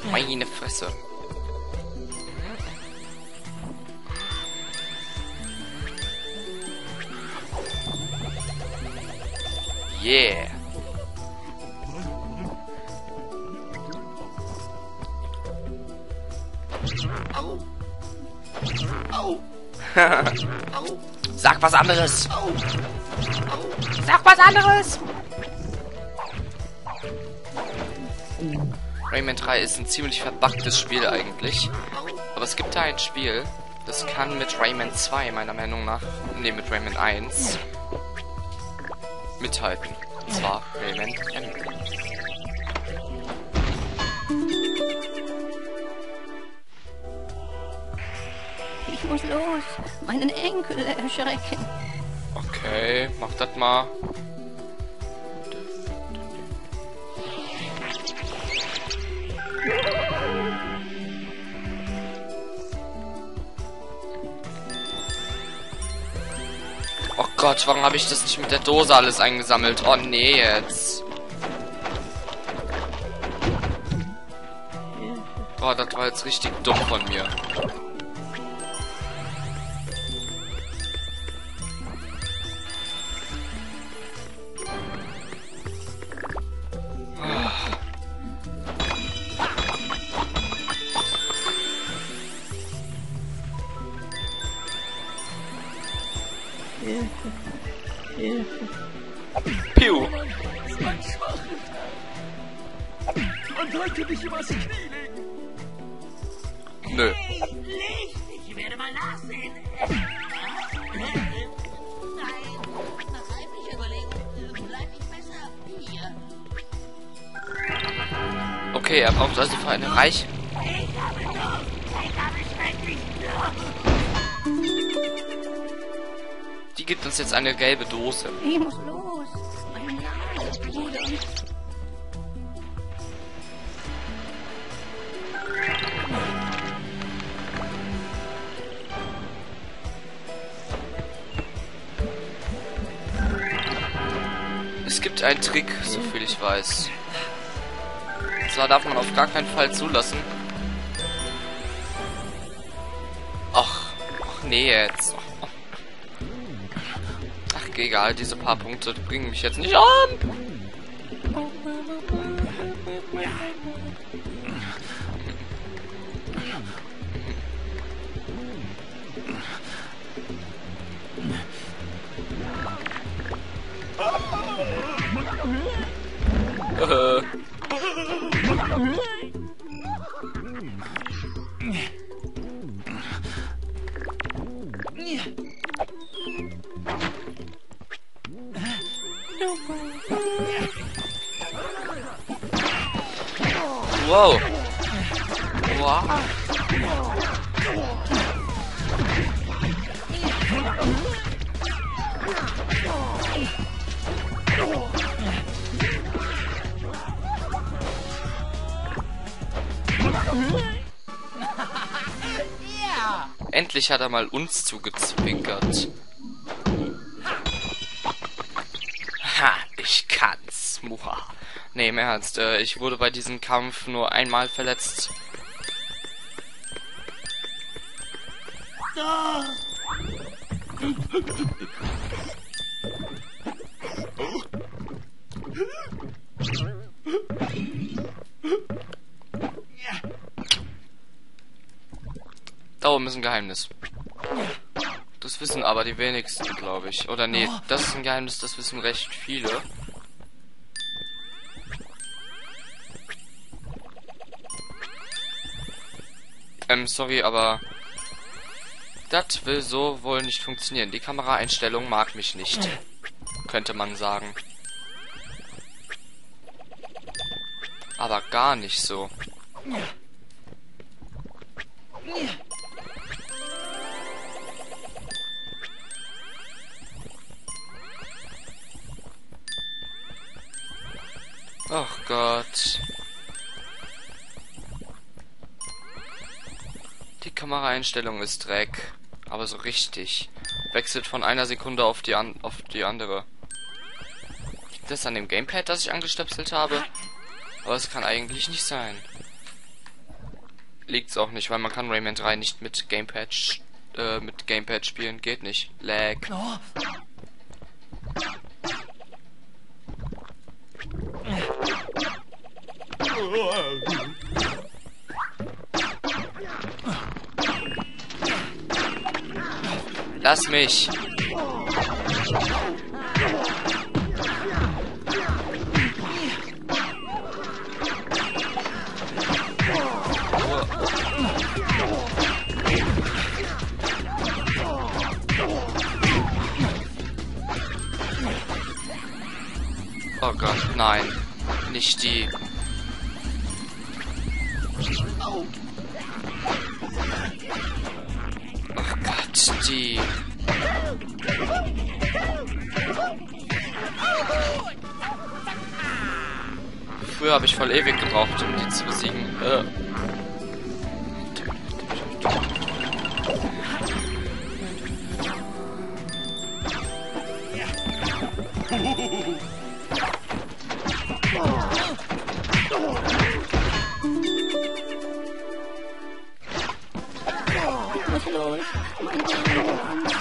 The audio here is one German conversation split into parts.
Meine Fresse. Yeah. Au. Au. Au. Sag was anderes. Au. Au. Sag was anderes. Rayman 3 ist ein ziemlich verbuggtes Spiel eigentlich. Aber es gibt da ein Spiel, das kann mit Rayman 2 meiner Meinung nach, mit Rayman 1 mithalten. Und zwar Rayman M. Ich muss los, meinen Enkel erschrecken. Okay, mach das mal. Oh Gott, warum habe ich das nicht mit der Dose alles eingesammelt? Oh nee, jetzt. Oh, das war jetzt richtig dumm von mir. Piu. Man sollte mich übers Knie legen. Nö. Licht! Ich werde mal nachsehen. Nein, nach reiflicher Überlegung bleib ich besser hier. Okay, er braucht also für eine Reiche. Ich habe Durst. Ich habe schrecklich Durst. Die gibt uns jetzt eine gelbe Dose. Ich muss los, mein Bruder. Es gibt einen Trick, soviel ich weiß. Und zwar darf man auf gar keinen Fall zulassen. Ach nee, jetzt. Ach, egal, diese paar Punkte bringen mich jetzt nicht um. Wow. Wow. Endlich hat er mal uns zugezwinkert. Ha, ich kann's. Muha. Nee, im Ernst, ich wurde bei diesem Kampf nur einmal verletzt. Da oben ist ein Geheimnis. Das wissen aber die wenigsten, glaube ich. Oder nee, das ist ein Geheimnis, das wissen recht viele. Sorry, aber das will so wohl nicht funktionieren. Die Kameraeinstellung mag mich nicht, könnte man sagen. Aber gar nicht so. Ach Gott. Die Kameraeinstellung ist Dreck. Aber so richtig. Wechselt von einer Sekunde auf die andere. Liegt das an dem Gamepad, das ich angestöpselt habe? Aber es kann eigentlich nicht sein. liegt's auch nicht, weil man kann Rayman 3 nicht mit Gamepad spielen. Geht nicht. Lag. Lass mich. Oh Gott, nein. Nicht die. Oh Gott, die. Früher habe ich voll ewig gebraucht, um die zu besiegen. Was los? Meine Ambulance.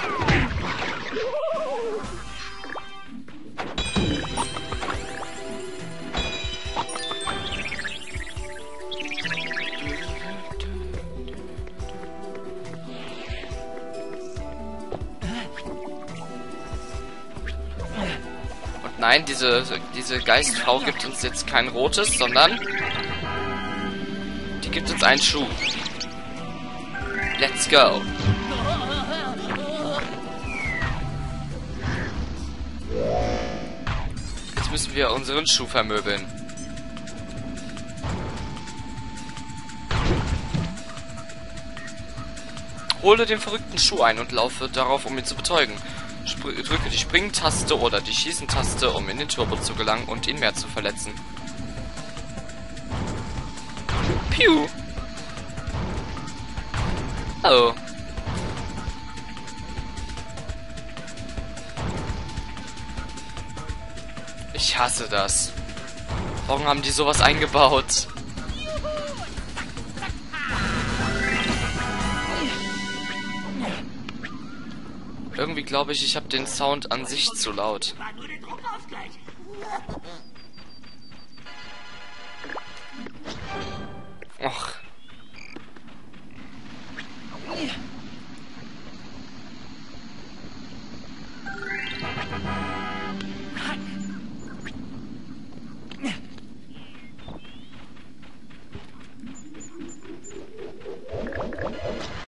Und nein, diese Geistfrau gibt uns jetzt kein rotes, sondern die gibt uns einen Schuh. Let's go. Jetzt müssen wir unseren Schuh vermöbeln. Hole den verrückten Schuh ein und laufe darauf, um ihn zu betäuben. Drücke die Springtaste oder die Schießentaste, um in den Turbo zu gelangen und ihn mehr zu verletzen. Piu! Oh. Ich hasse das. Warum haben die sowas eingebaut? Irgendwie glaube ich habe den Sound an sich zu laut. War nur der Druckausgleich.